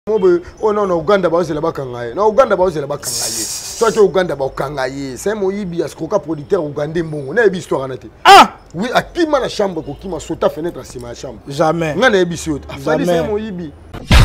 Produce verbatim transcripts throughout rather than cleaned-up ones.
Oh non, Ouganda, c'est là-bas kangaye. Non, Ouganda, c'est là-bas kangaye. Soit que Ouganda, kangaye. C'est mon ibi, ce qu'on a producteur ougandais, bon, on a une histoire en été. Ah! Oui, à qui m'a la chambre, qui m'a sauté la fenêtre à ma chambre. Jamais. On a une histoire. Jamais. C'est mon ibi.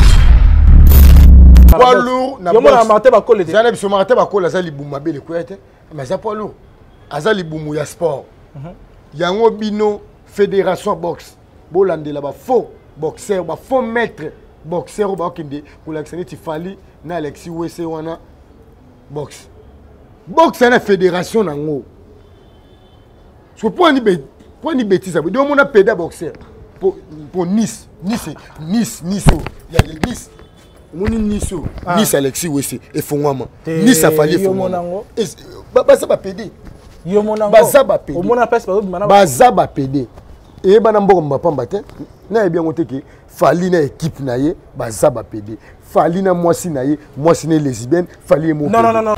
Poids lourd, na boxe. Yo mo marté ba colle. Zana biso marté ba colle azali bouma bele kwete. Mais ça poids lourd. Azali boumou ya sport. Yango bino fédération boxe. Bolande là-bas faux boxeur, ba faux maître. Boxeur ba kinde pour l'accès ti fali na Alexis Wese wana box. Box na fédération nango. So pour ni be pour ni bêtise ça. Do mona péda boxeur pour pour Nice, Nice, Nice, Nice. Il y a les Nice. Moni Nice. Nice Alexis Wese et Fongwama. Nice a fallu Fongwama. Et ba ça ba pédé. Yo monango. Ba ça ba pédé. O mona passe pas mana. Ba ça ba pédé. Et ba nambo mba pamba te. Na bien monté que fali na équipe na ye baza ba pédé fali na mwasi na ye mwasi na lesbienne fali mo non non non non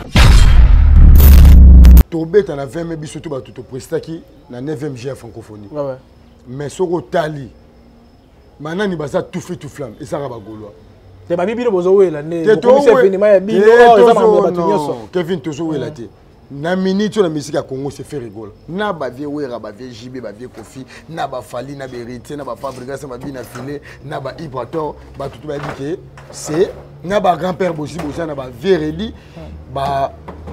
tobeta na vingt biso to ba tout prestaki na neuvième G francophonie ouais ouais mais soko tali manani baza tout fait tout flamme et ça ba goloa te ba bibino bozo wela ne ko se finima ya bino ça ma ba tunyoso Kevin tozo wela te na minute na musique ya Congo se fait rigoler na ba vie wera ba vie J B ba vie Kofi na ba Fali na Berité na ba Fabrice ba bina filé na ba Ibrator ba tout ba dit que c'est na ba grand-père Bossi Bossi na ba Vereli ba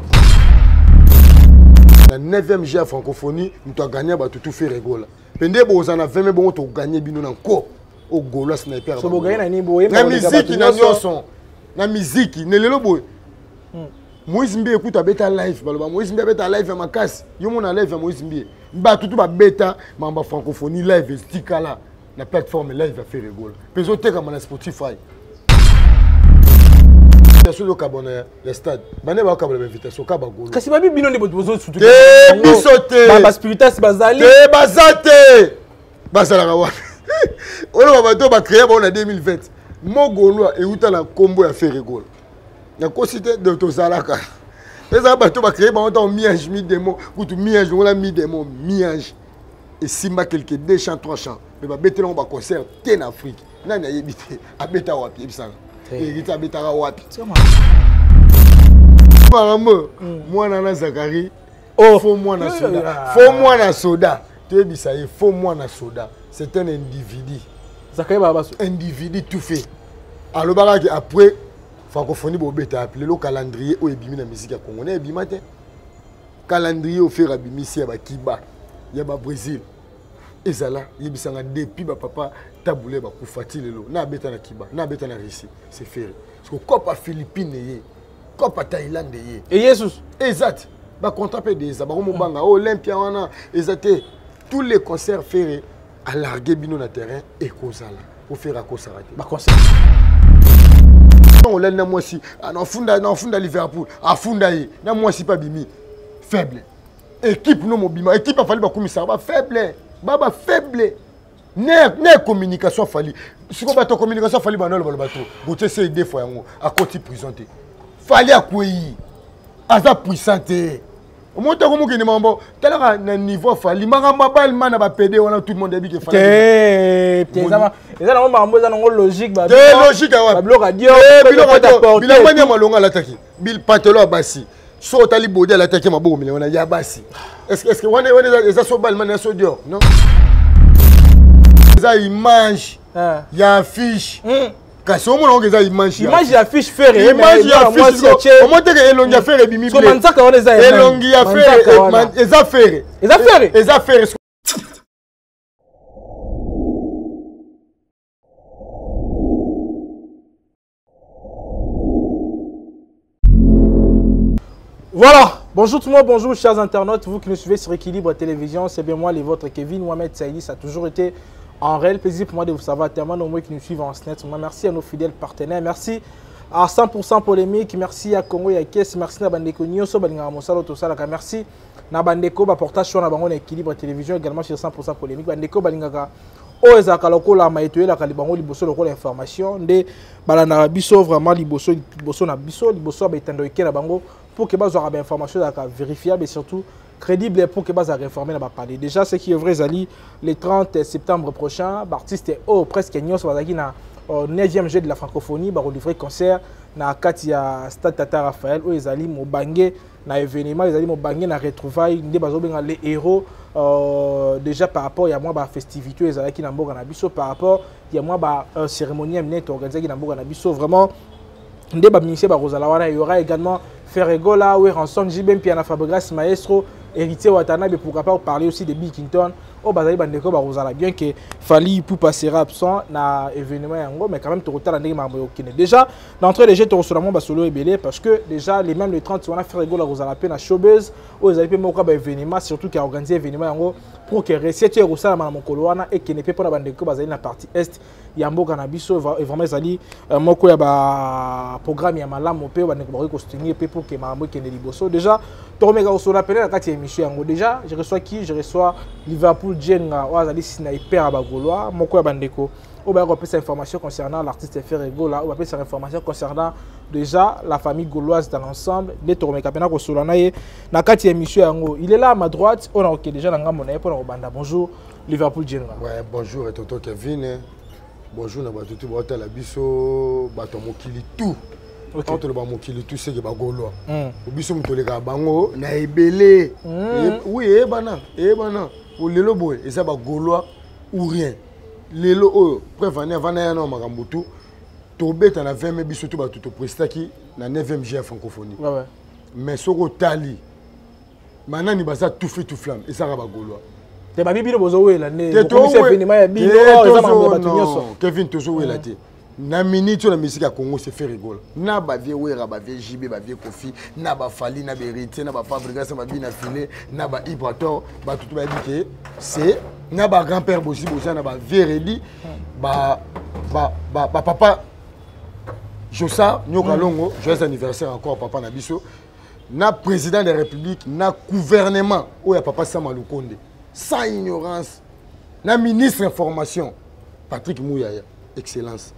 la neuvième G francophonie nous avons gagné ba tout fait rigoler pende bozana vingt bon to gagner bino na ko au Gaulois sniper so bo gagner na ni boye na musique na nyonso na musique ne lelo boye Moïse Mbie écoute beta live baloba Moïse Mbie beta live ma casse yo mona live Moïse Mbie ba tout ba beta mamba francophonie live stika là la plateforme live va faire rigole peso te comme na Spotify sur le cabane le stade bané ba kabala invitation ka ba golo kasi ba bino ne bozo sutu te bisote ba spiritas bazali te bazate bazala wa on va to ba créer bon en deux mille vingt mo golo et uta la combo ya faire rigole. Il y a une cité de Tozalaka. Les gens ont créé un miage, mis des mots, ou tout miage, on a mis des mots, miage. Et si ma quelques deux chants, trois chants, mais ma bête là on va concert, t'es en Afrique. Non, il y a habité, habité à Wapi, ça. Et il habite à Wapi. Moi, Nana Zakari, faut moi na soda, faut moi na soda. Tu es dit ça, il faut moi na soda. C'est un individu. Zakari Babasso. Individu tout fait. Alors, après. Francophonie bobeta appelé le calendrier au ebimi na musique ya Congo na ebima te calendrier au faire abimisi ya ba Kiba ya ba Brésil ezala yebisanga depuis ba papa taboulé ba kufati lelo na beta na Kiba na beta na Russie c'est faire parce que Copa Philippines ye Copa Thaïlande ye et Jesus exact ba contrat pe des ba mo banga Olympia wana ezate tous les concerts faire à larguer bino na terrain et kozala pour faire à kosarate ba concert on l'a na moi si na funda na funda Liverpool a funda yi na moi si pas bimi faible équipe no mobima équipe a fallu ba commissaire ba faible baba faible ne ne communication fali siko ba to communication fali ba no ba bato bote c'est deux fois yango a côté prison te fali akoi aza puissante au moins to ko mukini mambo tala na niveau fali mangamba bal mana ba pédé on a tout le monde dit que fali te ça et ça non mambo ça non logique ba logique ba bloc radio bilo radio bilo mania malonga l'attaquer bil patelo abasi so tali bodi à l'attaquer maboko mais on a ya basi est-ce est-ce que on est ça so bal mana so dio non ça image il y a affiche kasi on a des images image affiche faire image affiche on monte que elongi affaire bimi so manzaka on les a elongi affaire les affaires les affaires les affaires. Voilà, bonjour tout le monde, bonjour chers internautes, vous qui nous suivez sur Équilibre Télévision, c'est bien moi, les vôtres, Kevin Mohamed Saïdi, ça a toujours été un réel plaisir pour moi de vous savoir, tellement nombreux qui nous suivent en S N E T. Merci à nos fidèles partenaires, merci à cent pour cent Polémique, merci à Congo et à Kies, merci à Bandeko Nyoso, merci à Bandeko, portage sur la Équilibre Télévision, également sur cent pour cent Polémique, Bandeko, Balingaka. Oh, ezaka lokola maitoye la kalibango liboso lokola information nde balana biso vraiment liboso liboso na biso liboso ba etando ekela bango pour que bazo ba information la vérifiable et surtout crédible pour que bazo réformer na ba parler déjà ce qui est vrai zali le trente septembre prochain artiste oh presque nyos bazaki na neuvième jeu de la francophonie ba livrer concert na kati ya Stade Tata Raphaël où ezali mobange na événement ezali mobange na retrouvailles nde bazobenga les héros euh, déjà par rapport ya moi ba festivité ezali ki na mboka na biso par rapport ya moi ba euh, cérémonie amnete organisée ki na mboka na biso vraiment nde ba ministère ba rozala wana il y aura également Ferregola ou Ranson Jibem Piana Fabregas Maestro héritier Watanabe pourquoi pas parler aussi de Bill Clinton au bazali bandeko ba rozala bien que Fally Ipupa sera absent na événement yango mais quand même to retard ndenge mambo yokine déjà d'entrée les jeux to seulement ba solo ebelé parce que déjà les mêmes le trente on a Ferregola rozala pe na showbiz au ezali pe moko ba événement surtout qui a organisé événement yango pour que recette rozala na mokolo wana et que ne peut pas bandeko bazali na partie est ya mboka na biso et vraiment ezali moko ya ba programme ya malamu pe bandeko ba ko soutenir pe pour que mambo kene liboso déjà to mega au solo appelé la kati émission yango déjà je reçois qui je reçois Liverpool Jenga ou azali sniper à bagolois moko ya bandeko on va repérer cette information concernant l'artiste Ferregola on va repérer cette information concernant déjà la famille gauloise dans l'ensemble les to mega pena ko solo na ye na kati émission yango il est là à ma droite on a OK déjà na ngambo na ye pour banda bonjour Liverpool Jenga ouais bonjour tonton Kevin bonjour na bato tout bota la biso bato mokili tout quand le mokili tout c'est que ba gaulois biso mutoleka bango na ebele oui e bana e bana pour lelo boy et ça ba gaulois ou rien lelo oh prévenir vana ya no makambo tout to beta na vingt biso tout ba tout prestaki na neuvième G francophonie ouais ouais mais soko tali manani baza tout fait tout flamme et ça ba gaulois te ba bibilo bozo wela ne ko se événement ya bino ça ma ba tunyoso Kevin tozo wela te na minute na musique ya Congo c'est Ferregola na ba vie wera ba vie J B ba vie Kofi na ba Fally na Berité na ba Fabregas na ba Bina Filé na ba Ibrator ba tout ba dit c'est na ba grand-père Bossi Bossi na ba Veredi ba ba ba papa Josa Nyoka Longo joyeux anniversaire encore papa na biso na président de la République na gouvernement où ya papa Sama Lukonde sans ignorance na ministre information Patrick Mouyaya excellence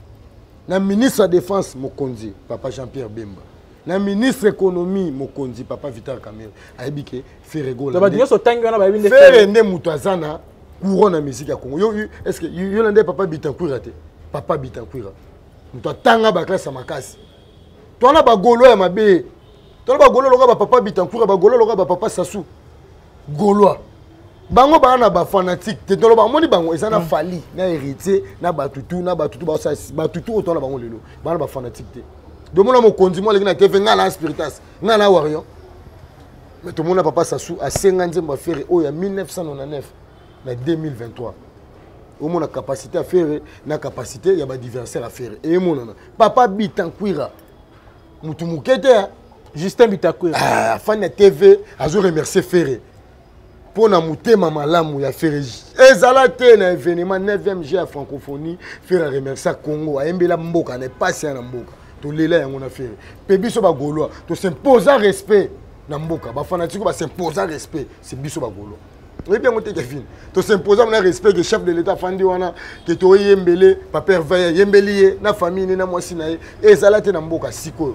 na ministre de la défense Mokonzi papa Jean-Pierre Bemba na ministre économie Mokonzi papa Vital Kamere aibike Ferregola ba dinyo so tangi wana ba binde Ferre nde mutazana couronne na musique ya Congo yo est-ce que yo ndé papa Bitankwira te papa Bitankwira muto tanga ba classe makasi to na ba golo ya mabe to na ba golo loka ba papa Bitankwira ba golo loka ba papa Sassou golois bango bana ba fanatique te tolo ba moni bango ezana Fally na héritier na batutu na batutu ba sa batutu autant na bango lelo bana ba fanatique te de mona mokonzi mo lekina te venga la spiritas na na wario mais tout mona papa Sassou a cinquante ba faire o ya mille neuf cent quatre-vingt-dix-neuf na deux mille vingt-trois au mona capacité à faire na capacité ya ba diversaire à faire et mona papa Bitankwira mutu mukete Justin Bitankwira ah fan na T V azo remercier Ferre pour na mutema malamu ya Ferre ezala te na événement neuvième G à francophonie Ferre remercier Congo ayembela mboka na passe na mboka to lela yango na Ferre pe biso ba gaulois to s'imposer respect na mboka ba fanatique ba s'imposer respect c'est biso ba gaulois oui bien monté Kevin to s'imposer na respect que chef de l'état fandi wana que to yembele papa Hervé yembeli na famille na mwasi na ezala te na mboka siko.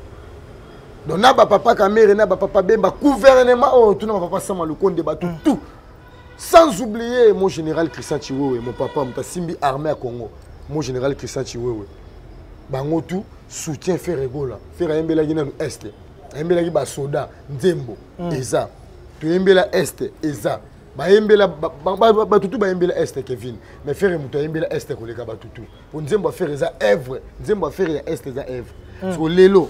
Donc, na ba papa Kamere, na ba papa Bemba, gouvernement, oh, tout na papa Sama Lukonde, ba tout, tout. Sans oublier mon général Christian Chiwewe, mon papa, mon Simbi armée à Congo, mon général Christian Chiwewe. Bango tout soutien Ferregola, Ferre Mbela Gina nous Est, Mbela Giba Soda, Nzembo, Eza, tu Mbela Est, Eza. Ba Mbela, ba tout ba Mbela Est Kevin, mais Ferre Mouta Mbela Est koleka ba tout. Pour Nzembo faire Eza œuvre, Nzembo faire Est Eza œuvre. Sur Lelo.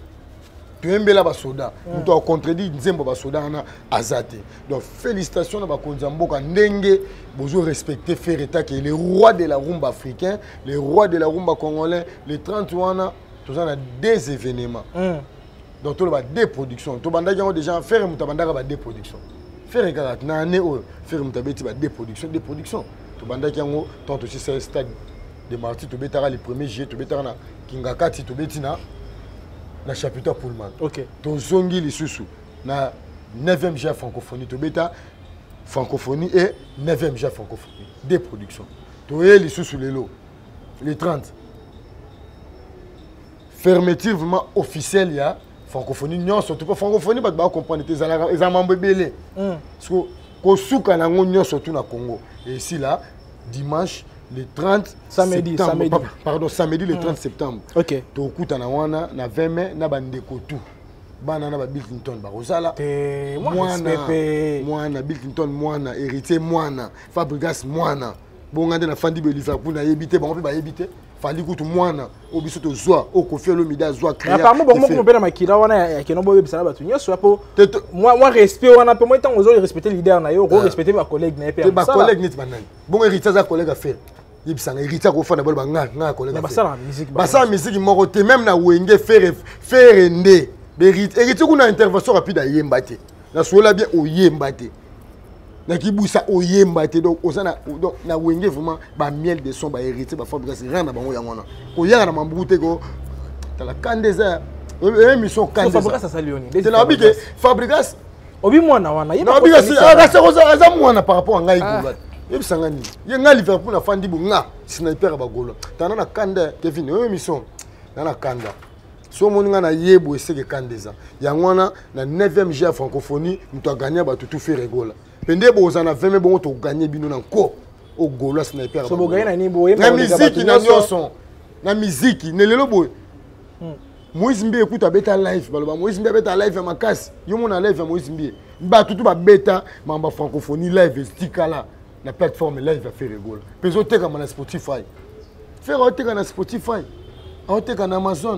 Mbela basoda muto a contredit Nzembo basoda na azate donc félicitations na bakonza mboka ndenge bozo respecter Ferreta qui est le roi de la rumba africain le roi de la rumba congolais le trente wana tous on a des événements mm. donc tout le ba des productions to bandaki yango déjà faire muta bandaka ba des productions faire garat na année o faire muta beti ba des productions des productions to bandaki yango tant aussi c'est stade de Marty to betara le premier juillet to betara na Kingakati to betina na chapitre Pullman. OK. To zongi lisusu na neuvième G francophonie to beta francophonie et neuvième G francophonie des productions. To e lisusu lelo le trente. Fermeture vraiment officielle ya francophonie non surtout pas francophonie ba ba comprendre tes ala les amambé belé. Mm. Parce que ko suka na ngo nyonso tout na Congo. Et ici là dimanche le trente samedi, septembre. Samedi. Pardon, pardon, samedi le trente septembre. Ok. Tokutana wana na vingt mai na bandeko tout. Bana na ba Bill Clinton ba Rosala. Mwana mwana Bill Clinton mwana héritier mwana Fabregas mwana. Bongande na Fandi be Liverpool na yebité ba on peut ba yebité. Fali kutu mwana obiso to zwa o Koffi Olomide zwa créer. Apparemment bon mo pena makila wana ya kenobo yebisa na batu nyoso apo. Moi moi respect wana pe moi tant ozo respecter leader na yo, respecter ba collègue na pe. Ba collègue net banani. Bon héritier za collègue a faire. Yebisanga héritier ko fana bol ba nga nga collègue. Ba ça la musique. Ba ça musique moko te même na wenge faire faire ndé. Héritier kuna intervention rapide à yemba te. Na sola bien o yemba te. Na kibusa o yemba te donc osana donc na wenge vraiment ba miel de son ba héritier ba Fabregas rana bango yangona. Ko yanga na mambute ko tala kandeza émission kandeza. Fabregas ça salioni. C'est la bi que Fabregas obi mwana wana yeba ko ça ça ça ça mwana par rapport à ngai gola. Yebisanga ni. Ye nga Liverpool na fandi bu nga sniper ba gola. Tana na kanda Kevin émission na na kanda. So moninga na yebo eseke kandeza. Yangwana na neuvième G francophonie muto a gagné ba tout faire rigola. Pende bozana vingt bon to gagner bino na ko o gola sniper. So bo gagner na ni boye na musique na nyonso. Na musique ne lelo boye. Moïse Mbie écoute beta live baloba Moïse Mbie beta live makasi. Yo mona live Moïse Mbie. Ba tout ba beta mamba francophonie live stikala na plateforme live va faire rigola. Peso teka na Spotify. Faire o teka na Spotify. O teka na Amazon.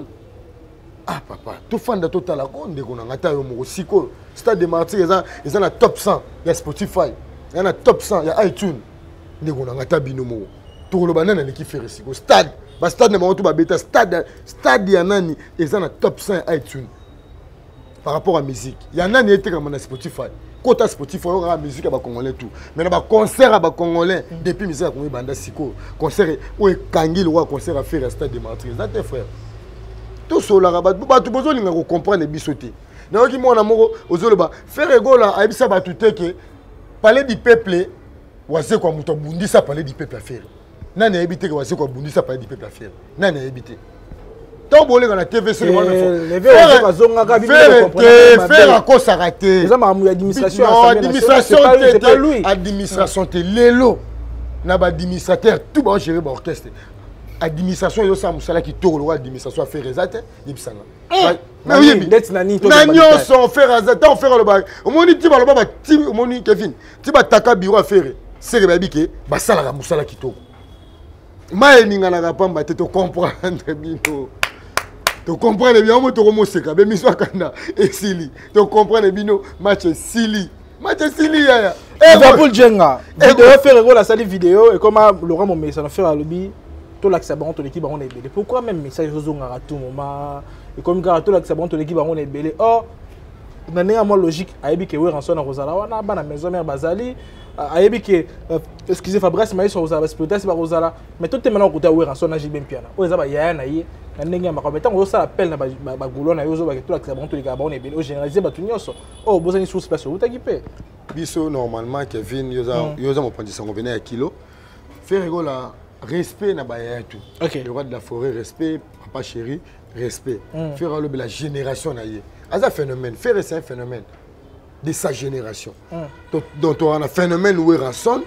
Ah papa, tout fan de total la gonde qu'on a ngata yo moko siko. Stade de Martyrs ils ont ils ont la top cent, il y a Spotify, il y a top cent, il y a iTunes. Ndé qu'on a ngata bino moko. Tout le banana ne qui fait siko. Stade, ba stade ne tout ba beta stade stade ya nani ils ont la top cent iTunes. Par rapport à musique, il y a nani était comme na Spotify. Kota Spotify on a musique ba congolais tout. Mais na ba concert ba congolais depuis musique ko banda siko. Concert ou kangi le concert à faire stade de Martyrs. Ça tes frères. Tout cela rabat batu bozoli nga ko comprendre bisoté na yoki mona moko ozoloba faire rigola aibisa batu teke parler du peuple wase kwa muto bundisa parler du peuple à faire nani aibite kwa wase kwa bundisa parler du peuple à faire nani aibite tant bolé na T V sur le faire bazonga ka bi comprendre faire à cause raté les hommes administration administration administration te lelo na ba administrateur tout ba gérer ba orchestre. Administration yo sa musala ki toro lo administration a fait rezate yebisanga mais oui let's nani to na nyo son faire rezate on faire le ba omoni ti ba lo ba ti omoni Kevin ti ba taka bureau a faire c'est ba bike ba sala ka musala ki toro mai ninga na pamba te to comprendre bino to comprendre bien mo to ko moseka be miso akanda esili to comprendre bino match sili match sili ya et Liverpool jenga vidéo faire go la salle vidéo et comme Laurent Momé ça va faire à lobby tout l'accès bon ton équipe on est belé pourquoi même message aux on à tout moment et comme gars tout l'accès bon ton équipe on est belé or dans un moment logique ayebi que we rançon na Rosala wana ba na maison mère bazali ayebi que excusez Fabrice mais sur Rosala peut-être c'est pas Rosala mais tout est maintenant côté we rançon na Jibem piana o za ba ya na ye na ndenge ma comme tant on ça appelle na ba golo na yo zo ba tout l'accès bon ton équipe on est belé o généraliser ba tout nyonso oh bozani sous place ou takipe biso normalement Kevin yo za yo za mo prendre ça on venait à kilo faire rigola respect na baya tout. Okay. Le roi de la forêt, respect, papa chéri, respect. Mm. Faire le la génération na yé. C'est un phénomène. Faire c'est un phénomène de sa génération. Mm. Donc, donc on a un phénomène où rançon,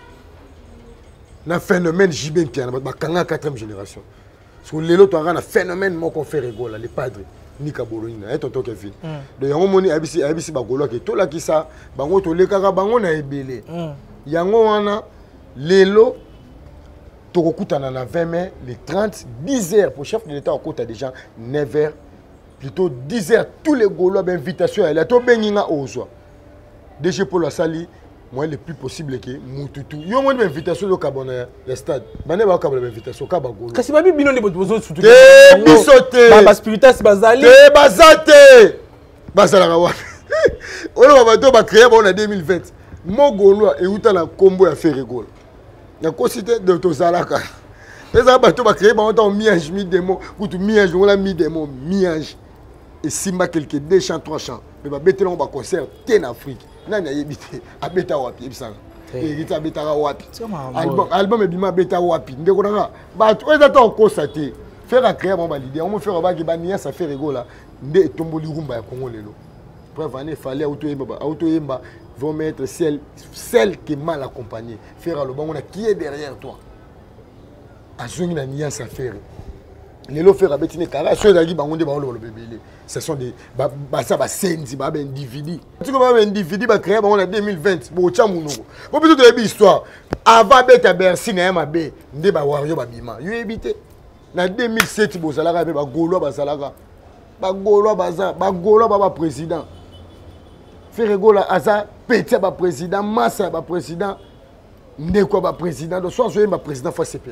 un phénomène Jibem Piana, bah kanga quatrième génération. Sur les autres on a un phénomène moi qu'on fait rigoler les padres. Ni kabolonina et tonton Kevin. Donc yango moni abisi abisi ba golo ke to la ki sa bango to le kaka bango na ebele. Yango wana lelo Tokokutana na vingt mai, les trente, dix heures pour chef de l'État au côté des gens, neuf heures, plutôt dix heures, tous les Gaulois d'invitation à la Tobenina Ozoa. Déjà pour la salle, moi le plus possible que Moututu. Il y a une invitation au Cabana, le stade. Mané va au invitation au Cabagolo. Kasi babi bino ne besoin surtout. Te bisote. Baba spiritas bazali. Te bazate. Bazala rawa. On va to ba créer bon en deux mille vingt. Mo Gaulois et uta la combo à faire rigole. La cité de Tozalaka. Les abattus va créer un miage, mi démon, ou tout miage, on a mis démon, miage. Et si ma quelques deux chants, trois chants, mais va bêter on va concert, t'es en Afrique. Nana yébité, à bêta wapi, ibsang. Et il a bêta wapi. Album, album et bima bêta wapi. Ndekona, bah, tu es d'accord, constaté. Faire à créer mon validé, on me fait un bague, bah, nia, ça fait rigolo là. Ndé tomboli rumba ya Congo lelo. Bref, il fallait auto yemba, auto yemba. Vont mettre celle, celle qui est mal accompagnée. Faire le bon, qui est derrière toi. azongi na nuance à faire. Les lots faire abetine kara ceux qui bangonde ba le bébé. Ce sont des ba ça ba senzi ba individu. Tu comme ba individu ba créer ba on a deux mille vingt bo cha munoko. Bo plutôt de histoire. Avant beta Bercy na mabe nde ba wario ba bima. Yo éviter. Na deux mille sept bo salaka ba golo ba salaka. Ba golo ba za ba golo ba ba président. Faire gola aza petit ba président, massa ba président. Nde ko ba président de soit ba président fa C P là.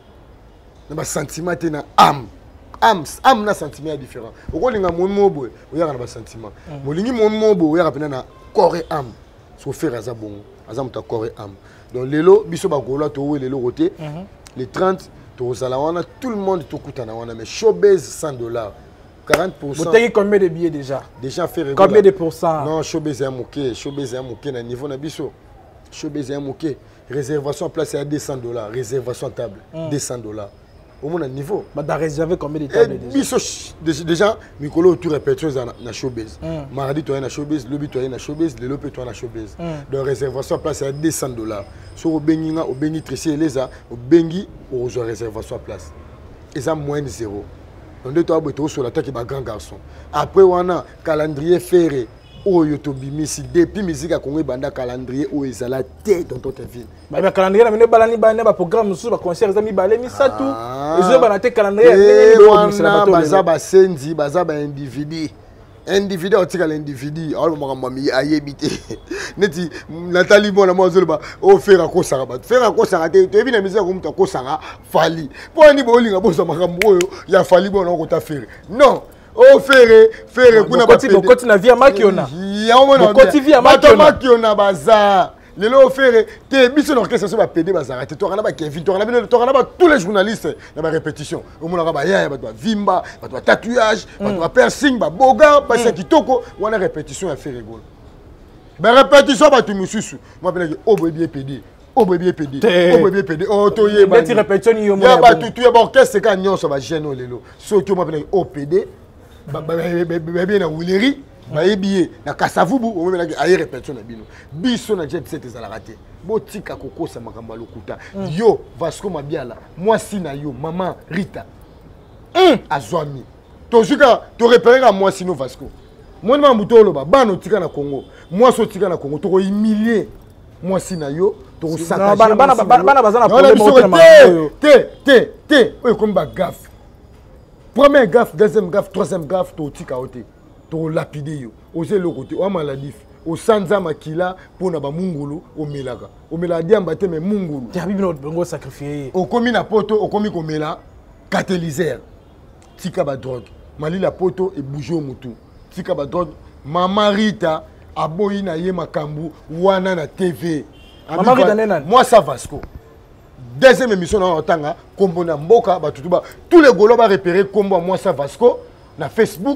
Na sentiment na âme âme âme na sentiment différent okolinga mon mobo oyaka na ba sentiment molingi mon mobo oyaka pena na corps et âme so faire aza bon aza muta corps et âme donc lelo biso ba gola to we lelo roté les trente to sala wana tout le monde to kutana wana mais showbiz cent dollars quarante pour cent. Vous avez combien de billets déjà? Déjà fait combien de pourcents? Non, showbiz est un moqué, showbiz est un moqué na niveau na biso. Showbiz est un moqué. Réservation en place c'est à deux cents dollars, réservation table deux cents dollars. Au moins niveau. Bah t'as réservé combien de tables déjà? Déjà, Mikolo tu répètes na showbiz. Mardi tu es na showbiz, le tu es na showbiz, le lope tu es na showbiz. Donc réservation en place c'est à deux cents dollars. Sur au Benginga, au Bengi Trici les a, au Bengi aux réservation en place. Et ça moins de zéro. Donc deux toi sur la tête qui est grand garçon. Après on a calendrier ferré. Oh yotobi misi depuis musique à Congo banda calendrier où ils la tête dans toute ville. Bah calendrier na mine balani bana ba programme sur ba concert za mi balé mi ça tout. Ils ont banaté calendrier mais na baza ba sendi baza ba individu. Individu otika l'individu alors makambo mi ayebité. Neti Nathalie bona mo zolo ba o faire ko sanga ba faire ko sanga te to bi na musique ko muta ko sanga fali. Po ni bo linga bo sa makambo oyo ya fali bona ko ta faire. Non. Oh faire faire kuna ba petit bokoti na via makiona ya o mona bokoti via makiona makiona baza lelo faire te biso l'orchestre so ba P D bazara te to kana ba Kevin to kana ba to kana ba tous les journalistes na ba répétition o mona ba ya ba to vimba ba to tatouage ba to piercing ba boga ba se kitoko wana répétition ya faire gol ba répétition ba tu mususu moi pena o bébé P D o bébé P D o bébé P D o to ye ba ti répétition yo mona ba tu tu ya ba orchestre ka nyonso ba gêne lelo so to moi pena o P D bien na Wileri ba ebié na Kasavubu o même na aye répétition na bino biso na jet set ezala raté botika kokosa makambo lokuta yo Vasco Mabiala moi si na yo maman Rita un azwami to juka to repérer à moi sino Vasco moi na mbutolo ba bano tika na Congo moi so tika na Congo to humilier moi si na yo to saccager bana bana bana bazana problème te te te o comme ba gaffe. Première gaffe, deuxième gaffe, troisième gaffe, tu tika oté, tu lapidé yo. Osé le côté, o maladif, o sanza makila pour na ba mungulu, o melaka. O meladi ambate me mungulu. Tu as bien notre bongo sacrifié. O komi na poto, o komi ko mela, catalyseur. Tika ba drogue. Mali la poto et bouger au mutu. Tika ba drogue. Mama Rita aboyi na ye makambu wana na T V. Mama Rita nenan. Moi ça Vasco. Deuxième émission dans Otanga, Kombo na Mboka, tous les Gaulois vont repérer Kombo moi ça Vasco, na Facebook,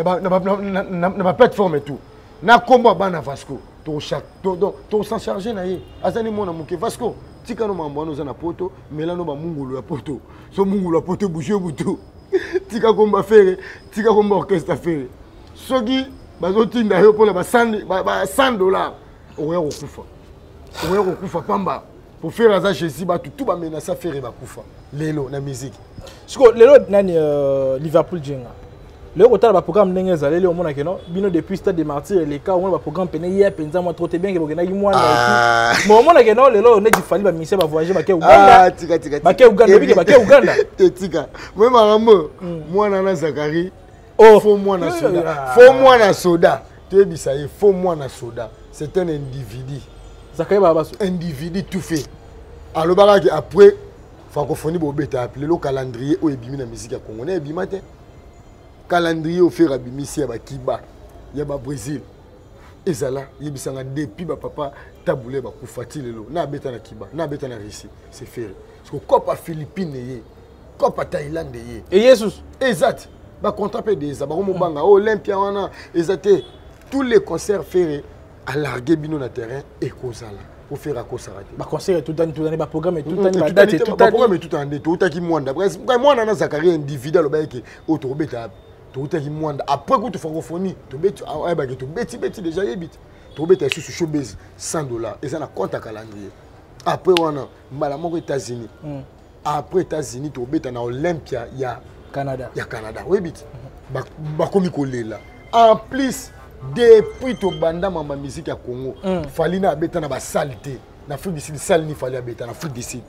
na ma plateforme et tout. Na Kombo na Vasco, to chaque to s'en charger na ye. Azani mona muke Vasco, tika no mambo no na poto, melano ba mungulu ya poto. So mungulu ya poto bouger butu. Tika Kombo faire, tika Kombo orchestre faire. Sogi bazotinda yo pour ba cent dollars. Oya okufa. Oya okufa pamba. Pour faire ça Jésus ba tout ba menacer faire ba kufa lelo na musique siko lelo nani Liverpool jenga lelo otala ba programme ndenge za lelo mona keno bino depuis stade des martyrs les cas on ba programme pene hier penza moi trop bien que bokena ki mwana ici mo mona keno lelo ne di fali ba mise ba voyager ba ke Uganda ah tika tika ba ke Uganda bike ba ke Uganda te tika moi marambo mwana na Zakari oh faut mwana soda faut mwana soda te bisa ye faut mwana soda c'est un individu. Individu tout fait. Alors après francophonie bobeta appelé le calendrier au ebimi na musique ya Congo na ebima te calendrier au faire abimi si ya ba Kiba ya ba Brésil ezala yebisanga depuis ba papa taboulé ba kufati lelo na beta na Kiba na beta na Russie c'est faire parce que Copa Philippines yé Copa Thaïlande yé et Jesus exact ba contrat pe des ba mo banga Olympia wana ezate tous les concerts ferrés à larguer bino na terrain et kozala pour faire à cause arrêter ba concert tout année tout année ba programme tout année ba date tout année programme tout année tout taki mwanda presque moi na Zakari individuel ba yeke auto beta tout taki mwanda après coup de francophonie to beti ah ba to beti beti déjà yebit to beta sur showbiz cent dollars et ça na compte à calendrier après wana mbala moko États-Unis après États-Unis to beta na Olympia ya Canada ya Canada oui bit ba ba komi kolela en plus depuis to banda mama musique ya Congo mm. fali na beta na ba saleté na Afrique du Sud salle ni fali beta na Afrique du Sud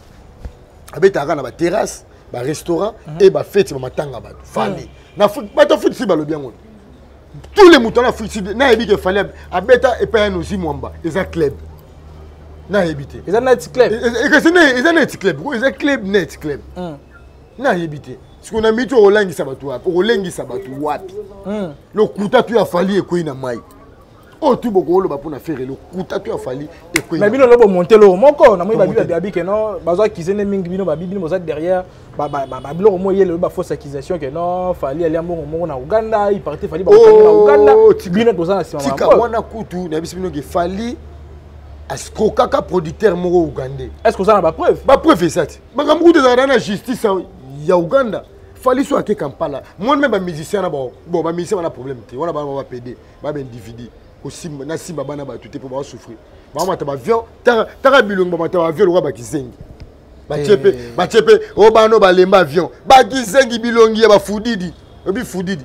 abeta na ba terrasse ba restaurant mm -hmm. et ba fête ba matanga ba fali mm. na Afrique ba to Afrique du Sud ba lo bien tous les moutons na Afrique du Sud na ebi ke fali abeta et pa no zimwamba eza club na ebité eza net club et que c'est né eza net club eza club net club mm. na ebité ce qu'on a mis au Rolengi Sabatu wapi Rolengi Sabatu wapi mm. le kuta tu a fallu ekoi na mai oh tu boko lo ba pour na faire le kuta tu a fallu ekoi mais bino lobo monter lo moko na moi ba bi ba bi que non bazwa kizene mingi bino ba bi bino moza derrière ba ba ba bilo mo yele ba fausse accusation que non fallu aller mbongo mo na Uganda il partait fallu ba na Uganda bino toza na sima tika wana kutu na biso bino ke fallu asko kaka producteur mo Ugandais est-ce que ça na ba preuve ba preuve ça ba ngambu de na justice ya Uganda fali so ake Kampala moi même ba musicien na bon bon ba musicien na problème te wana ba ba P D ba ba individu aussi na simba bana ba tout pour ba souffrir ba mata ba avion tara tara bilongo ba mata avion lo ba kizengi ba chepe ba chepe o ba no ba lemba avion ba kizengi bilongi ya ba fudidi obi fudidi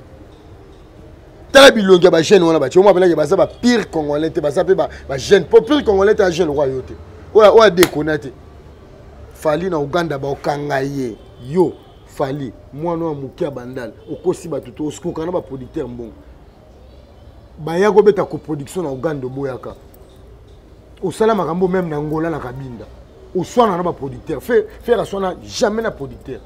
tara bilongi ba jeune wana ba che o ma bela ba za ba pire congolais te ba za pe ba ba jeune pour pire congolais te jeune roi yote o o déconner fali na Uganda ba okanga ye yo fali mwana wa mukia bandal okosi batuto oskoka na ba producteur mbongo baya go beta ko production na Uganda boyaka osala makambo même na Angola na Kabinda oswana na ba producteur fait faire aswana jamais na producteur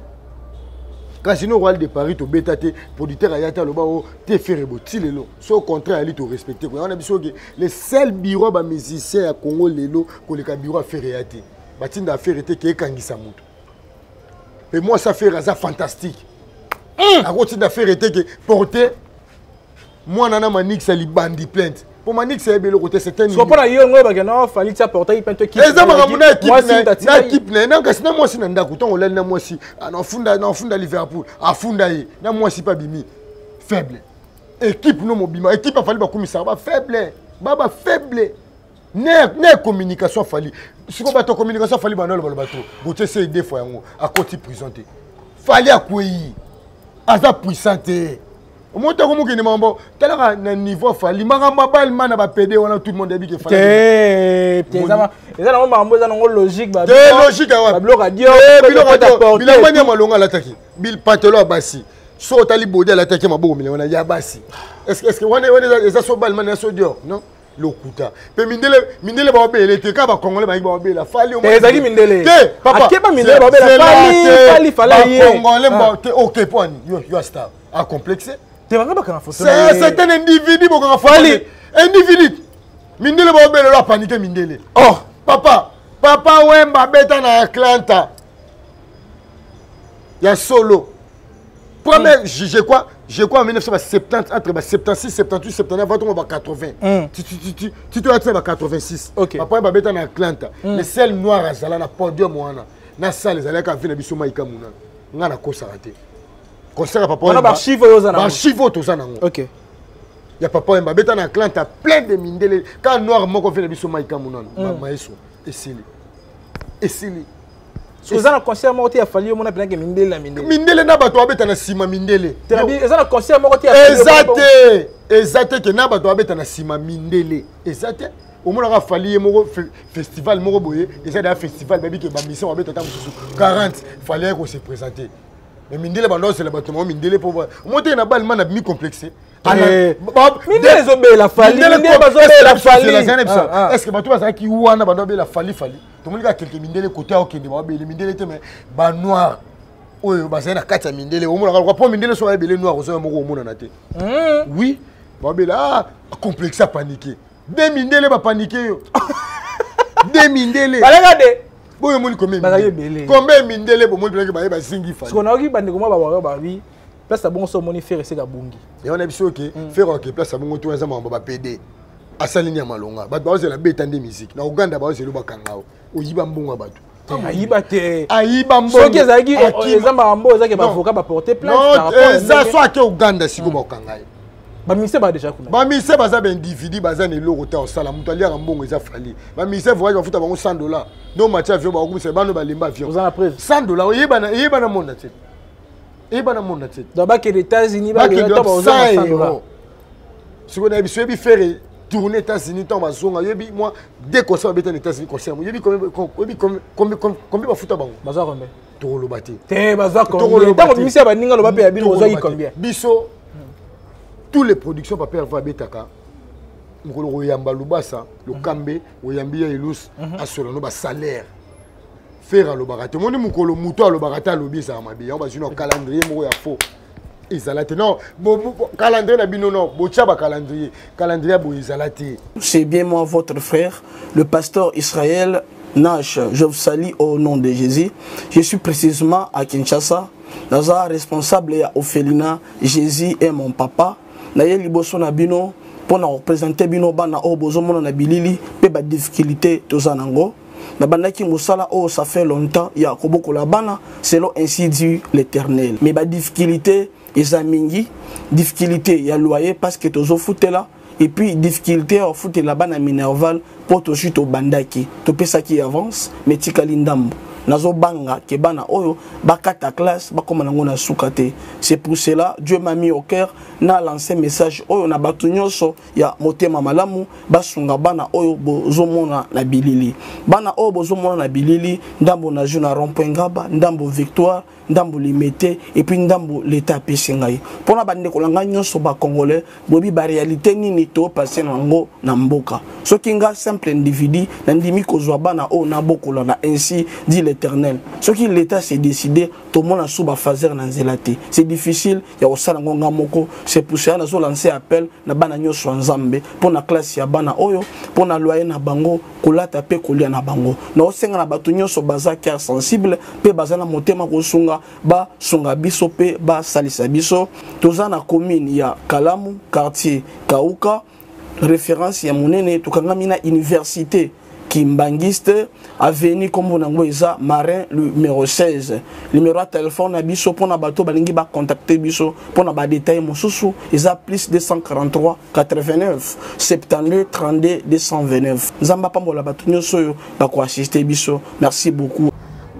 Casino Royal de Paris to beta te producteur ayata loba o te faire boti lelo so au contraire ali to respecter ko on a biso que le seul bureau ba musicien ya Congo lelo ko le ka bureau faire yate batinda faire était ke kangisa mutu. Et moi, ça fait ça fantastique. Mm. À côté d'affaires, était que porter. Moi, nana manix, ça li bandi plainte. Pour manix, c'est le côté c'est un. Tu comprends yo ngo ba non, fallait ça porter il peinte qui. Les hommes ramuna équipe na équipe na na kasi na moi si na ndako ton olel na moi si na funda na funda Liverpool, a funda yi. Na moi si pas bimi faible. Équipe no mobima, équipe a fallu ba commissaire ba faible. Baba faible. Ne ne communication fali si ko bato communication fali banolo balo bato bote c'est deux fois yango à côté présenté fali akweyi aza puissante au monta ko mokene mambo tala na niveau fali magamba bal mana ba P D wana tout le monde a dit que fali eh tezama ezana mambo ezana ngo logique ba logique ba bloc radio bilo radio bilo manya malonga lataki bil patelo basi so tali bodi la attaquer maboko mile wana ya basi est-ce est-ce que wana wana eza so bal mana so dio non lokuta pe mindele mindele ba obele te ka ba congolais ba ba obele fali o ezaki mindele te papa akeba mindele ba obele fali fali fala ye congolais ba te OK point yo yo star a complexé te banga ba kana foto c'est c'est un individu bo ka fali individu mindele ba obele la panique mindele oh papa papa wemba beta na Atlanta ya solo premier je crois je crois en mille neuf cent soixante-dix entre soixante-six, soixante-dix, soixante-dix-neuf, on va quatre-vingts. Tu tu tu tu tu as quatre-vingt-six. Papa ba beta na Atlanta. Le sel noir à Zala na podium wana. Na salle Zala ka vina biso maika muna. Nga na kosa raté. Concert papa. On a ba chivo yozana. Ba chivo tozana ngo. OK. Ya papa ba beta na Atlanta plein de mindele. Quand noir moko vina biso maika muna. Ba maeso. Esili. Esili. Ezana concert moko te afali mona pena ke mindele na mindele. Mindele na bato abeta na sima mindele. Terabi ezana concert moko te afali. Exacte. Exacte ke na bato abeta na sima mindele. Exacte. Au moins la fali moko festival moko boye, eza da festival babi ke ba mission abeta ta mususu quarante, fallait qu'on se présenter. Mais mindele bando c'est le bâtiment mindele pour voir. Monter na balle man a mi complexé. Mindele zobe la fali, mindele bazobe la fali. Est-ce que bato bazaki wana bando be la fali fali. Tout le monde a quelques mindele côté au kende ba be les mindele te mais ba noir. Oyo ba na kati ya mindele au moins la pas mindele so ba be les noirs so moko mona na te. Oui, ba be là complexé paniqué. Deux mindele ba paniqué yo. Deux mindele. Ba regardez. Boyo moni combien mindele. Combien mindele bo moni ba ba zingi fali. Parce qu'on a vu bande comment ba ba ba oui. Place à bon so moni faire ese ka bungi. Et on a biso que faire OK place à bon to eza mamba ba P D. Asali nya malonga bato bazela betande musique na Uganda bazela bakangao oyiba mbongo bato ayiba te ayiba mbongo soki ezaki ezamba mbo ezaki ba avocat ba porter plainte non eza so ake Uganda siko ba kangaye ba ministère ba déjà kuna ba ministère baza ba individu baza ne loko ta osala mutu ali ngambongo eza fali ba ministère voyage bafuta bango cent dollars donc match avion ba okumisa bano ba lemba avion vous en la preuve cent dollars yebana yebana monde tete yebana monde tete donc ba que les États-Unis ba que to ba oza cent dollars ce qu'on a besoin de faire tourner aux États-Unis tant bazonga yebi moi dès qu'on s'en bête aux États-Unis concert yebi combien combien combien combien ba futa bango baza combien to lo bati te baza combien tant que ministère ba ninga lo ba pe abino oza combien biso tous les productions pa père va betaka ngolo oyamba lubasa le kambe oyambi ya ilus asolo no ba salaire faire lo barate moni mukolo muto lo barata lo bisa mabi on ba jino calendrier mo ya faux Izalate non calendrier na bino non bocha ba calendrier calendrier bo izalate. C'est bien moi votre frère le pasteur Israël Nash. Je vous salue au nom de Jésus. Je suis précisément à Kinshasa. Naza responsable ya Ophelina. Jésus est mon papa. Na ye liboso na bino pour représenter bino bana o bozo mona na bilili pe ba difficulté tozanango. Na bandaki musala oh ça fait longtemps ya koboko la bana selon ainsi dit l'Éternel. Mais ba difficulté Ezamingi, difficulté ya loyer parce que tozo foutela et puis difficulté au foot là-bas na Minerval pour to chute au bandaki to pesa qui avance mais tikali ndambo nazo banga ke bana oyo bakata classe bakoma nango na sukate. C'est pour cela Dieu m'a mis au cœur na lancé message oyo na batu nyonso ya motema malamu basunga bana oyo bozomona na bilili bana oyo bozomona na bilili ndambo na juna rond-point Ngaba ndambo Victoire ndambo limité et puis ndambo l'état pesingai pona bande kolanga nyonso ba congolais bobi ba réalité nini to passer nango na mboka soki nga simple individu na ndimi kozwa bana o na bokola na ainsi dit l'Éternel soki l'état s'est décidé to mona suba fazer na nzelate c'est difficile ya osala ngonga moko. C'est pour ça nazo lancer appel na bana nyonso nzambe pona classe ya bana oyo pona loyer na bango kolata pe kolia na bango na osenga na batu nyonso baza cœur sensible pe bazana motema kosunga ba sunga biso pe ba salisa biso toza na commune ya Kalamu quartier Kauka référence ya monene tukangami na université Kimbangiste avenue comme on eza Marin le numéro seize numéro de téléphone na biso pona bato balingi ba contacter biso pona ba détail mosusu eza plus deux cent quarante-trois quatre-vingt-neuf soixante-douze trente-deux deux cent vingt-neuf nzamba pambola bato nyonso yo ba ko assister biso. Merci beaucoup.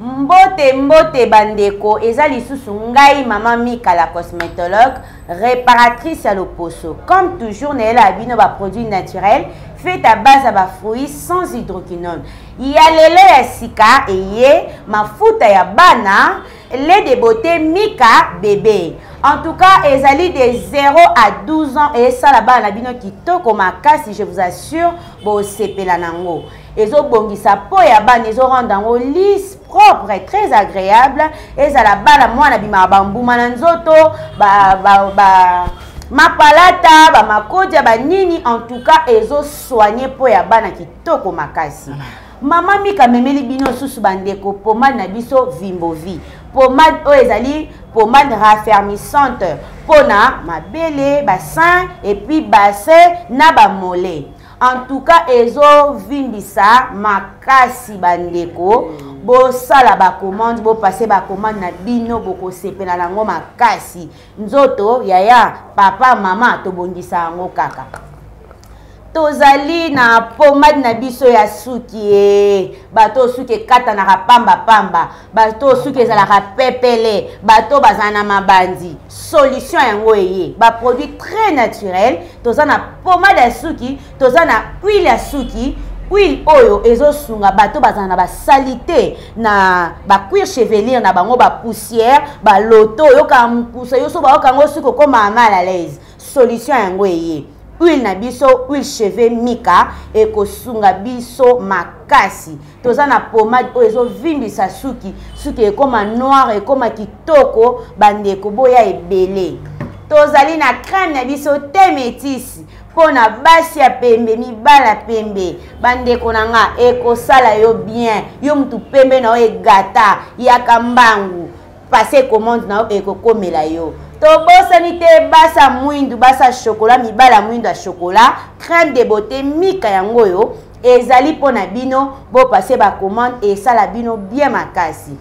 Mbote mbote bandeko eza lisusu ngai mama Mika la cosmétologue réparatrice à l'oposo comme toujours na la bino ba produits naturels fait à base à ba fruits sans hydroquinone ya lelo ya sika eye mafuta ya bana lait de beauté Mika bébé en tout cas ezali de zéro à douze ans et ça la bana bino kitoko makasi je vous assure bo sepela nango ezo bongisa po ya bana ezo rendre yango lisse propre et très agréable et ça la bana mwana bima bambuma na nzoto ba ba ba mapalata ba makodia ba nini en tout cas ezo soigner po ya bana kitoko makasi. Mama Mika memeli bino susu bandeko pomade na biso Vimbovi pomade o ezali pomade raffermissante pona mabele bassin et puis bassin na ba mollet. En tout cas ezo vimbisa makasi bandeko bo sala ba commande bo passer ba commande na bino boko sepela nango makasi nzoto yaya papa mama to bongisa ngo kaka tozali na pomade na biso ya suki bato suki kata na pamba pamba bato suki ezala ka pepele bato bazana mabandi solution yango eye ba produit très naturel tozana pomade ya suki tozana huile ya suki huile oyo ezo sunga bato bazana ba salité na ba cuir chevelure na bango ba poussière ba loto yo ka mpusa yo so ba okango suki ko mama à l'aise solution yango eye huile na biso huile cheveux Mika ekosunga biso makasi toza na pomade oyo ezo vimbisa suki suki ekoma noir ekoma kitoko bandeko boya ebele tozali na crème na biso te métis pona basi ya pembe mibala pembe bandeko na nga ekosala yo bien yo mutu pembe na yo egata yaka mbangu passer commande na yo ekokomela yo tobosani te basa mwindu basa chocolat mibala mwindu ya chocolat crème de beauté Mika yango yo ezali pona bino bo passer ba commande et sala bino bien makasi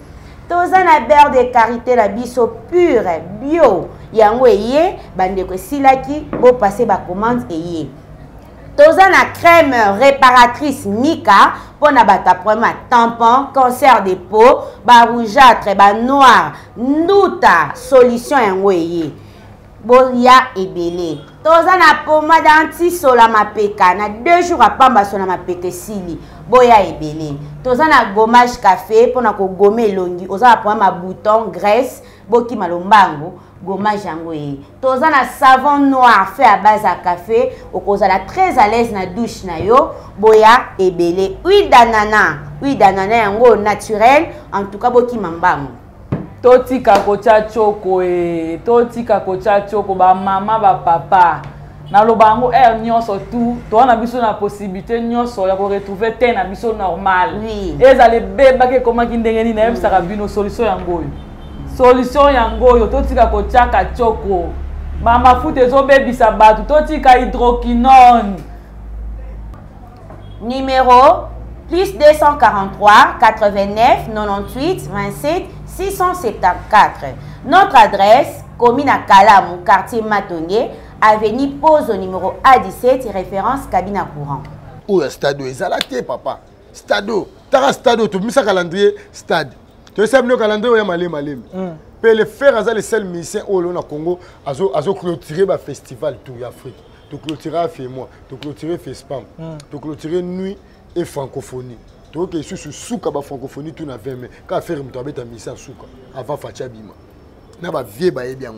tozana beurre de karité na biso pure bio yango eye bandeko silaki bo passer ba commande eye tozana crème réparatrice Mika pour na bata problème tampon cancer de peau ba rougeâtre ba noir nduta solution yango eye boya ebele tozana pomade anti sola mapeka na deux jours à pamba sola mapeka sili boya ebele tozana gommage café pour na ko gommer longi ozana problème ma bouton graisse boki malombango gommage yango e tozana savon noir fait à base à café okozala très à l'aise na douche na yo boya ebele huile d'ananas huile d'ananas yango naturel en tout cas boki mambango totika kocha choko e totika kocha choko ba mama ba papa na lobango er nyonso tout to na biso na possibilité nyonso ya ko retrouver te na biso normal oui ezale beba ke koma kindengeni na ebisaka bino solution yango solution yango totika kocha ka choko mama foot ezobebisa batu totika hydroquinone numéro plus deux cent quarante-trois quatre-vingt-neuf quatre-vingt-huit vingt-sept six cent soixante-quatorze. Notre adresse, commune à Kalamou, quartier Matongué, avenue Pose au numéro A dix-sept, référence cabine à courant. Où est stade? Ezalate papa. Stade. Tara stade, tu mis ça calendrier stade. Tu sais le calendrier où il y a malé malé. Puis le faire à le seul musicien au Lona Congo, à zo clôturer le festival tout Afrique. Tu clôturer fait moi, tu clôturer fait spam, tu clôturer nuit et francophonie. Tu vois que je suis sous la francophonie tout na vingt mai. Quand faire me tomber ta mission sous avant Fatia Bima. Na ba vie ba bien.